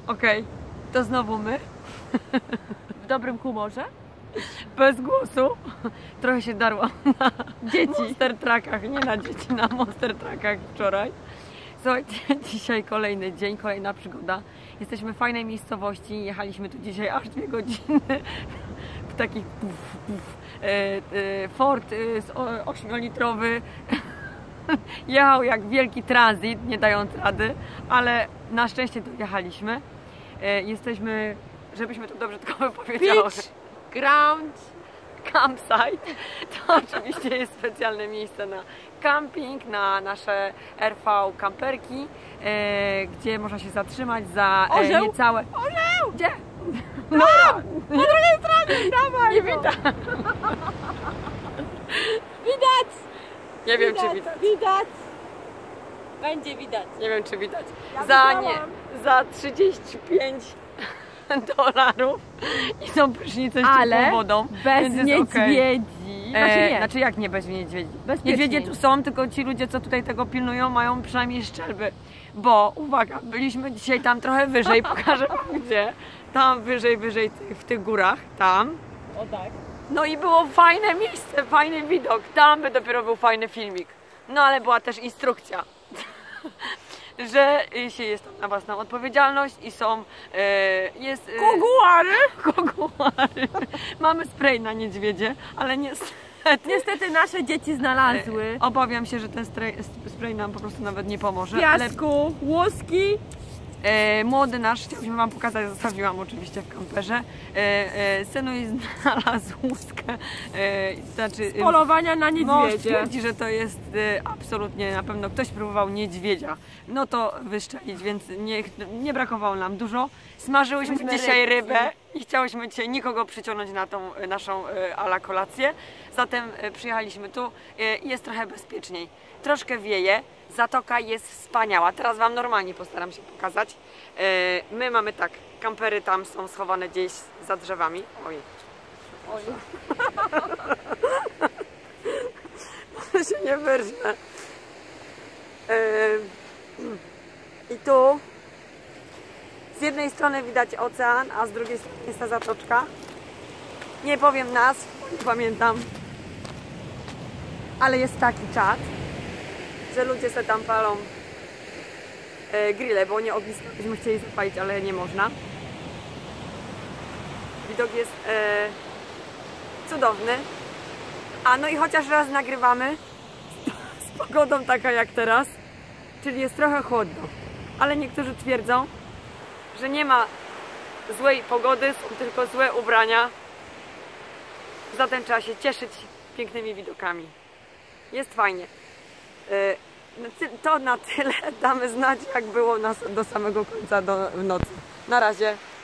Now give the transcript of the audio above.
Okej, to znowu my. W dobrym humorze? Bez głosu. Trochę się darłam na dzieci. Monster Truckach, nie na dzieci, na Monster Truckach wczoraj. Słuchajcie, dzisiaj kolejny dzień, kolejna przygoda. Jesteśmy w fajnej miejscowości. Jechaliśmy tu dzisiaj aż 2 godziny w takich Ford 8-litrowy. Jechał jak wielki tranzyt, nie dając rady, ale na szczęście dojechaliśmy. Jesteśmy, żebyśmy to dobrze tylko wypowiedziały. Beach Ground Campsite. To oczywiście jest specjalne miejsce na camping, na nasze RV kamperki, gdzie można się zatrzymać za niecałe... Orzeł! Gdzie? No! Po drugiej stronie! Dawaj! Nie widać. Widać! Nie wiem, czy widać. Widać! Będzie widać. Nie wiem, czy widać. Ja za 35 dolarów i są prysznice z ciepłą wodą. bez niedźwiedzi. Okay. Znaczy jak nie bez niedźwiedzi? Niedźwiedzie tu są, tylko ci ludzie, co tutaj tego pilnują, mają przynajmniej szczelby. Bo, uwaga, byliśmy dzisiaj tam trochę wyżej, pokażę wam gdzie. Tam wyżej w tych górach, tam. O tak. No i było fajne miejsce, fajny widok. Tam by dopiero był fajny filmik. No ale była też instrukcja, że jest tam na własną odpowiedzialność i są... jest... Koguary! Mamy spray na niedźwiedzie, ale Niestety nasze dzieci znalazły. Obawiam się, że ten spray nam po prostu nawet nie pomoże. Piasku, łuski. Młody nasz, chciałbym wam pokazać, zostawiłam oczywiście w kamperze. Synuś znalazł łuskę, znaczy z polowania na mąż niedźwiedzie. twierdzi, że to jest absolutnie, na pewno ktoś próbował niedźwiedzia. No to wyszczelić, więc nie brakowało nam dużo. Smażyłyśmy dzisiaj rybę i chciałyśmy dzisiaj nikogo przyciągnąć na tą naszą ala kolację. Zatem przyjechaliśmy tu i jest trochę bezpieczniej. Troszkę wieje. Zatoka jest wspaniała. Teraz wam normalnie postaram się pokazać. My mamy tak, kampery tam są schowane gdzieś za drzewami. Oj. Może się nie wyrżnę. I tu z jednej strony widać ocean, a z drugiej strony jest ta zatoczka. Nie powiem nazw, nie pamiętam. Ale jest taki czat, że ludzie se tam palą grille, bo nie ogniska byśmy chcieli zapalić, ale nie można. Widok jest cudowny. A no i chociaż raz nagrywamy z pogodą taka jak teraz, czyli jest trochę chłodno, ale niektórzy twierdzą, że nie ma złej pogody, są tylko złe ubrania. Zatem trzeba się cieszyć pięknymi widokami. Jest fajnie. To na tyle. Damy znać, jak było do samego końca do nocy. Na razie.